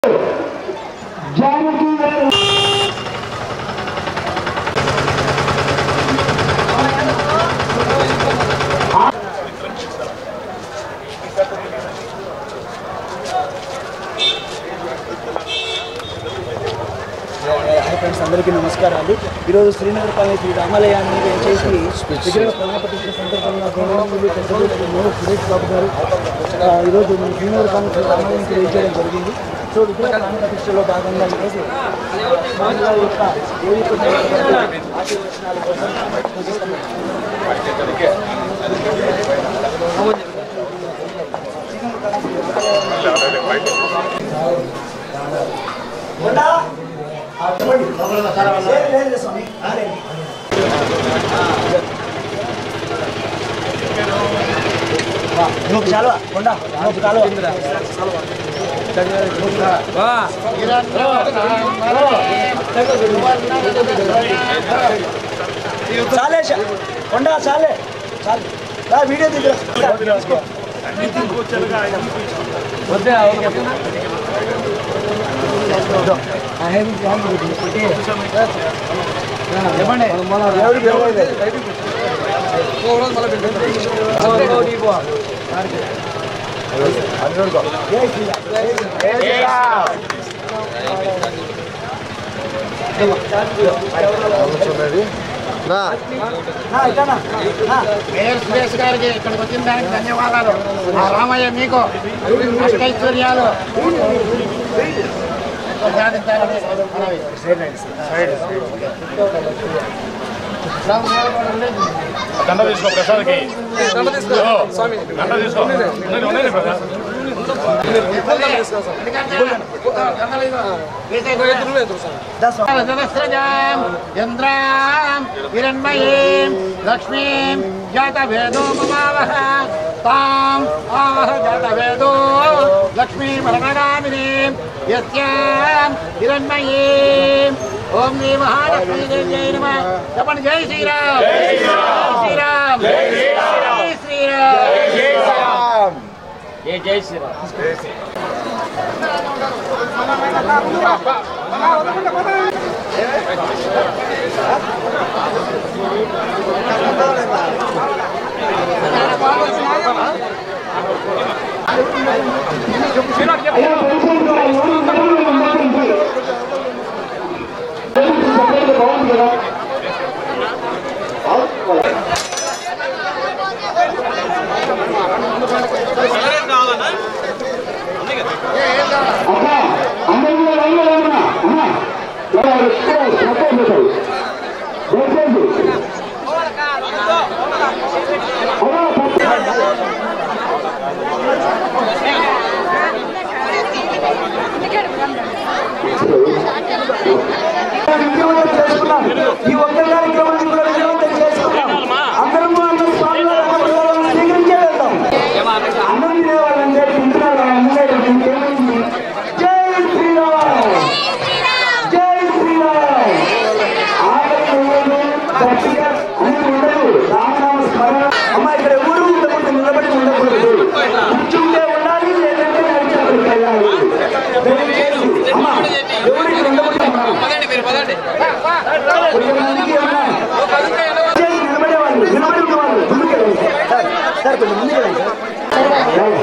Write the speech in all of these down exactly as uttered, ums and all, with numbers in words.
Friends అందరికీ నమస్కారాలు. ఈరోజు శ్రీనగర్ కాలనీ శ్రీ రామాలయాన్ని చేసి విగ్రహ ప్రమాణపట్టించిన సందర్భంగా గవర్నమెంట్ పెద్దలు సురేష్ బాబు గారు ఈరోజు మన శ్రీనగర్ కాలనీ శ్రీ రామాలయానికి వేయించడం జరిగింది. సో విగ్రహ ప్రాణప్రతిష్టలో భాగంగా ఈరోజు స్వామివారి యొక్క ఆశీర్వచనాల కోసం చాలు కొండా చాలు చాలే కొండా చాలే చాలు వీడియో దగ్గర వద్దా సురేష్ గారికి ఇక్కడికి వచ్చిన దానికి ధన్యవాదాలు. రామయ్య మీకు అష్టైశ్వర్యాలు సాధించాలని దండ తీసుకో ప్రసాద్కి దండ తీసుకో స్వామి దండ తీసుకో ఇంద్రాం హిరణ్మయీం లక్ష్మీం జాతవేదో మమావహ తాం ఆవహ జాతవేదో లక్ష్మీం వరదగామినీం యస్యాం హిరణ్మయీం. ఓం శ్రీ మహాలక్ష్మీ దేవ్యై నమః. చెప్పండి జై శ్రీరామ్. జై శ్రీరామ్. జై శ్రీరామ్. జై జై శ్రీరామ్. ఈ ఒక్క కార్యక్రమాన్ని కూడా విజయవంతం చేసుకున్నాం. అందరం స్వీకరించే వెళ్తాం. అన్నం తినేవాళ్ళంటే తింటున్నారు. జై శ్రీరామ్. జై శ్రీరామ్. గట్టిగా అని ఉండదు. రామనామ స్మరణ. అమ్మ ఇక్కడ ఊరు ఉండకూడదు, నిలబడి ఉండకూడదు. కూర్చుంటే ఉండాలి, లేదంటే నడిచేప్పటికి వెళ్ళాలి. అమ్మ ఎవరికి ఉండకూడదు. నిలబడేవాళ్ళు నిలబడి ఉండేవాళ్ళు ముందుకు వెళ్ళండి సార్. సార్ కొంచెం ముందుకు వెళ్ళండి సార్.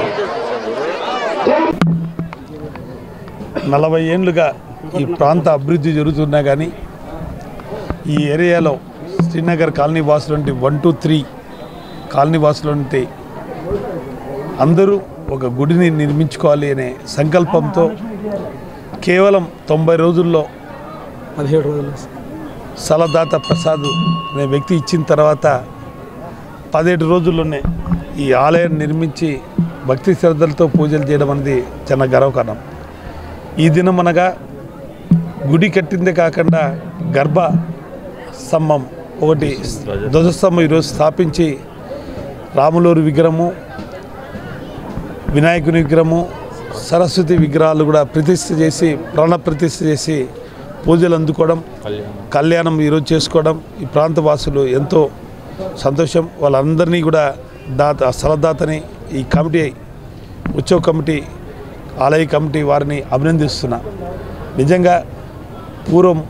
నలభై ఏళ్ళుగా ఈ ప్రాంత అభివృద్ధి జరుగుతున్నా కానీ ఈ ఏరియాలో శ్రీనగర్ కాలనీ వాసులు అంటే వన్ టూ త్రీ కాలనీ వాసులు అంటే అందరూ ఒక గుడిని నిర్మించుకోవాలి అనే సంకల్పంతో కేవలం తొంభై రోజుల్లో పదిహేడు రోజులు సలదాత ప్రసాద్ అనే వ్యక్తి ఇచ్చిన తర్వాత పదిహేడు రోజుల్లోనే ఈ ఆలయాన్ని నిర్మించి భక్తి శ్రద్ధలతో పూజలు చేయడం అనేది చాలా గర్వకారణం. ఈ దినం అనగా గుడి కట్టిందే కాకుండా గర్భ స్తంభం ఒకటి ధ్వజస్తంభం ఈరోజు స్థాపించి రాములూరు విగ్రహము, వినాయకుని విగ్రహము, సరస్వతి విగ్రహాలు కూడా ప్రతిష్ఠ చేసి ప్రాణ ప్రతిష్ఠ చేసి పూజలు అందుకోవడం, కళ్యాణం ఈరోజు చేసుకోవడం ఈ ప్రాంత వాసులు ఎంతో సంతోషం. వాళ్ళందరినీ కూడా దాత స్థలదాతని ఈ కమిటీ ఉత్సవ కమిటీ ఆలయ కమిటీ వారిని అభినందిస్తున్నా. నిజంగా పూర్వం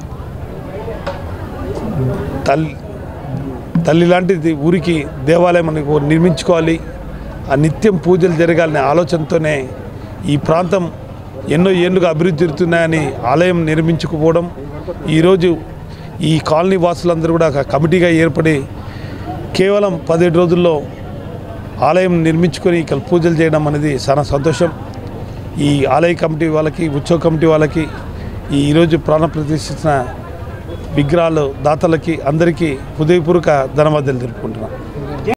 తల్లి తల్లి లాంటిది ఊరికి దేవాలయం మనకు నిర్మించుకోవాలి, ఆ నిత్యం పూజలు జరగాలనే ఆలోచనతోనే ఈ ప్రాంతం ఎన్నో ఏళ్ళుగా అభివృద్ధి జరుగుతున్నాయని ఆలయం నిర్మించుకుపోవడం, ఈరోజు ఈ కాలనీ వాసులందరూ కూడా ఒక కమిటీగా ఏర్పడి కేవలం పదిహేడు రోజుల్లో ఆలయం నిర్మించుకొని ఇక్కడ పూజలు చేయడం అనేది చాలా సంతోషం. ఈ ఆలయ కమిటీ వాళ్ళకి, ఉత్సవ కమిటీ వాళ్ళకి, ఈ ఈరోజు ప్రాణ ప్రతిష్ఠించిన విగ్రహాలు దాతలకి అందరికీ హృదయపూర్వక ధన్యవాదాలు తెలుపుకుంటున్నాను.